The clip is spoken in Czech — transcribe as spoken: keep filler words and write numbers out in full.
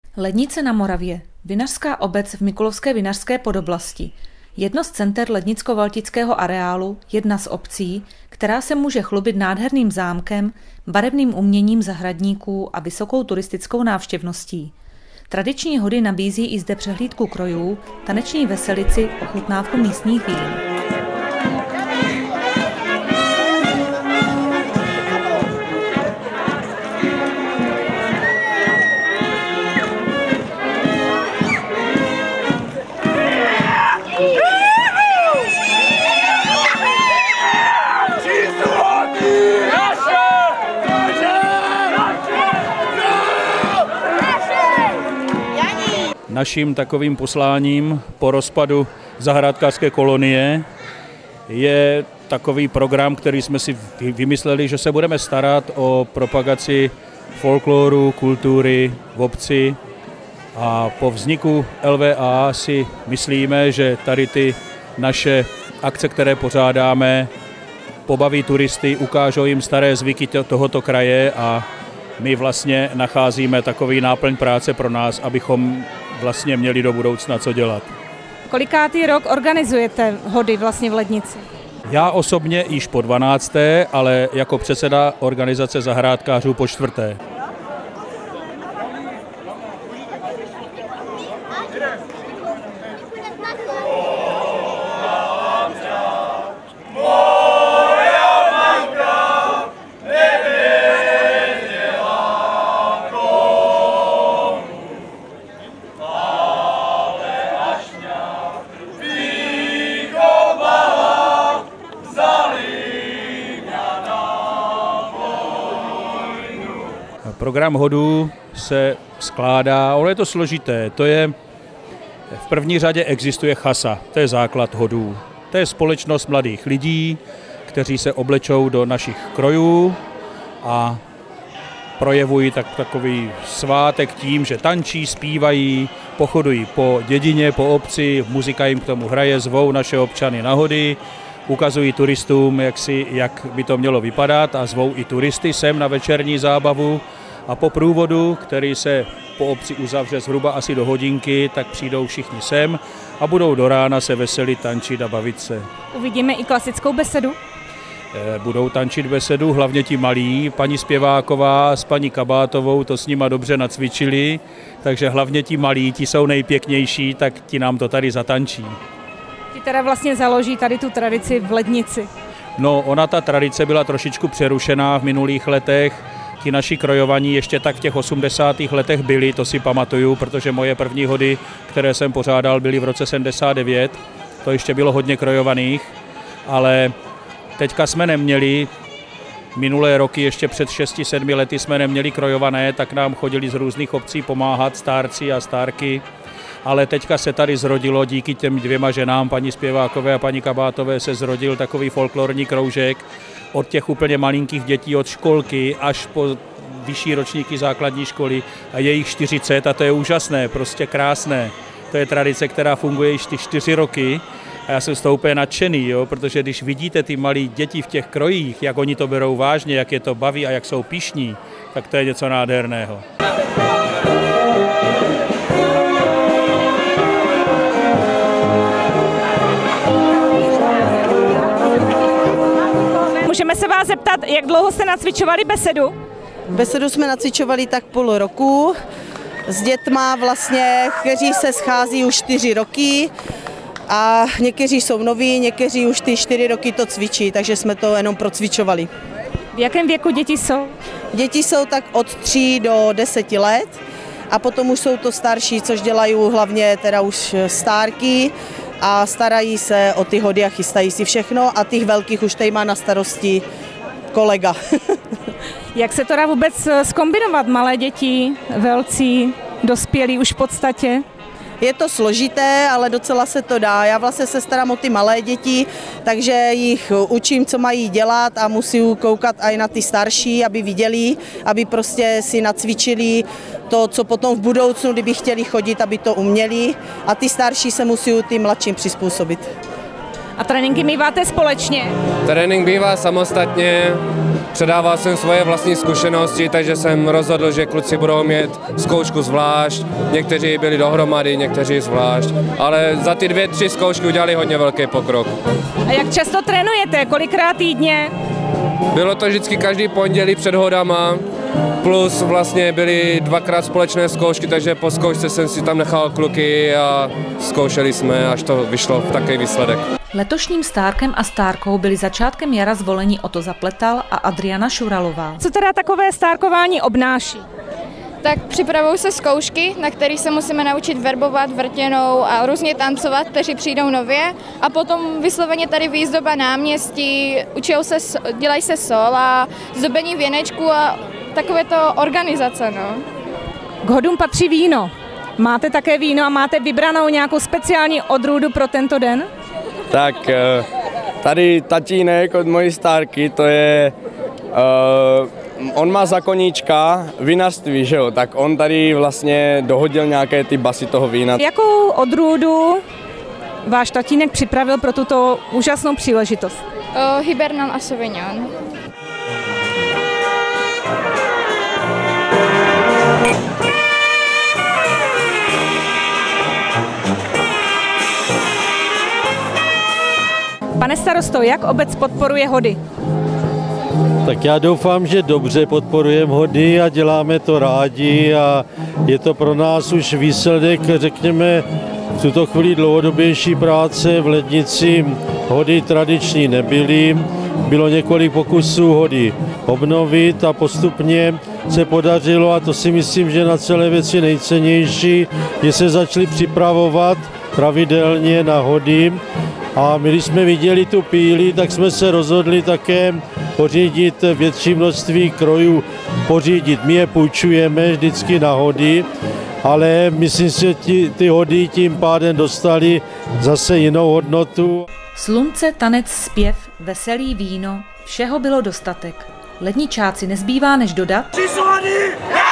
Lednice na Moravě, vinařská obec v Mikulovské vinařské podoblasti. Jedno z center lednicko-valtického areálu, jedna z obcí, která se může chlubit nádherným zámkem, barevným uměním zahradníků a vysokou turistickou návštěvností. Tradiční hody nabízí i zde přehlídku krojů, taneční veselici, ochutnávku místních vín. Naším takovým posláním po rozpadu zahrádkářské kolonie je takový program, který jsme si vymysleli, že se budeme starat o propagaci folkloru, kultury v obci. A po vzniku L V A si myslíme, že tady ty naše akce, které pořádáme, pobaví turisty, ukážou jim staré zvyky tohoto kraje a my vlastně nacházíme takový náplň práce pro nás, abychom vlastně měli do budoucna co dělat. Kolikátý rok organizujete hody vlastně v Lednici? Já osobně již po dvanácté, ale jako předseda organizace zahrádkářů po čtvrté. Program hodů se skládá, ono je to složité, to je, v první řadě existuje chasa, to je základ hodů. To je společnost mladých lidí, kteří se oblečou do našich krojů a projevují tak, takový svátek tím, že tančí, zpívají, pochodují po dědině, po obci, muzika jim k tomu hraje, zvou naše občany na hody, ukazují turistům, jak, si, jak by to mělo vypadat a zvou i turisty sem na večerní zábavu. A po průvodu, který se po obci uzavře zhruba asi do hodinky, tak přijdou všichni sem a budou do rána se veselit, tančit a bavit se. Uvidíme i klasickou besedu? Budou tančit besedu, hlavně ti malí. Paní Zpěváková s paní Kabátovou to s nima dobře nacvičili, takže hlavně ti malí, ti jsou nejpěknější, tak ti nám to tady zatančí. Ti teda vlastně založí tady tu tradici v Lednici? No, ona ta tradice byla trošičku přerušená v minulých letech. Ti naši krojovaní ještě tak v těch osmdesátých letech byli, to si pamatuju, protože moje první hody, které jsem pořádal, byly v roce sedmdesát devět. To ještě bylo hodně krojovaných, ale teďka jsme neměli, minulé roky, ještě před šesti sedmi lety jsme neměli krojované, tak nám chodili z různých obcí pomáhat stárci a stárky. Ale teďka se tady zrodilo, díky těm dvěma ženám, paní Zpěvákové a paní Kabátové, se zrodil takový folklorní kroužek od těch úplně malinkých dětí, od školky až po vyšší ročníky základní školy a je jich čtyřicet a to je úžasné, prostě krásné. To je tradice, která funguje již ty čtyři roky a já jsem z toho úplně nadšený, jo, protože když vidíte ty malí děti v těch krojích, jak oni to berou vážně, jak je to baví a jak jsou pyšní, tak to je něco nádherného. Můžeme se vás zeptat, jak dlouho jste nacvičovali besedu? Besedu jsme nacvičovali tak půl roku s dětma vlastně, kteří se schází už čtyři roky a někteří jsou noví, někteří už ty čtyři roky to cvičí, takže jsme to jenom procvičovali. V jakém věku děti jsou? Děti jsou tak od tří do deseti let a potom už jsou to starší, což dělají hlavně teda už stárky a starají se o ty hody a chystají si všechno a těch velkých už tady má na starosti kolega. Jak se to dá vůbec zkombinovat, malé děti, velcí, dospělí už v podstatě? Je to složité, ale docela se to dá. Já vlastně se starám o ty malé děti, takže jich učím, co mají dělat a musí koukat i na ty starší, aby viděli, aby prostě si nacvičili to, co potom v budoucnu, kdyby chtěli chodit, aby to uměli. A ty starší se musí ty mladším přizpůsobit. A tréninky míváte společně? Trénink bývá samostatně, předával jsem svoje vlastní zkušenosti, takže jsem rozhodl, že kluci budou mít zkoušku zvlášť. Někteří byli dohromady, někteří zvlášť, ale za ty dvě, tři zkoušky udělali hodně velký pokrok. A jak často trénujete? Kolikrát týdně? Bylo to vždycky každý pondělí před hodama, plus vlastně byly dvakrát společné zkoušky, takže po zkoušce jsem si tam nechal kluky a zkoušeli jsme, až to vyšlo v takový výsledek. Letošním stárkem a stárkou byli začátkem jara zvolení Otto Zapletal a Adriana Šuralová. Co teda takové stárkování obnáší? Tak připravují se zkoušky, na kterých se musíme naučit verbovat, vrtěnou a různě tancovat, kteří přijdou nově. A potom vysloveně tady výzdoba náměstí, učijou se, dělají se sola, zdobení věnečku a takové to organizace. No. K hodům patří víno. Máte také víno a máte vybranou nějakou speciální odrůdu pro tento den? Tak tady tatínek od mojí stárky, to je... Uh, On má za koníčka vinařství, že jo, tak on tady vlastně dohodil nějaké ty basy toho vína. Jakou odrůdu váš tatínek připravil pro tuto úžasnou příležitost? Uh, Hibernon a Sauvignon. Pane starosto, jak obec podporuje hody? Tak já doufám, že dobře podporujeme hody a děláme to rádi a je to pro nás už výsledek, řekněme, v tuto chvíli dlouhodobější práce. V Lednici hody tradiční nebyly, bylo několik pokusů hody obnovit a postupně se podařilo, a to si myslím, že na celé věci nejcennější, že se začali připravovat pravidelně na hody. A my, když jsme viděli tu píli, tak jsme se rozhodli také pořídit větší množství krojů, pořídit. My je půjčujeme vždycky na hody, ale myslím si, že ty, ty hody tím pádem dostali zase jinou hodnotu. Slunce, tanec, zpěv, veselý víno, všeho bylo dostatek. Ledničáci nezbývá než dodat...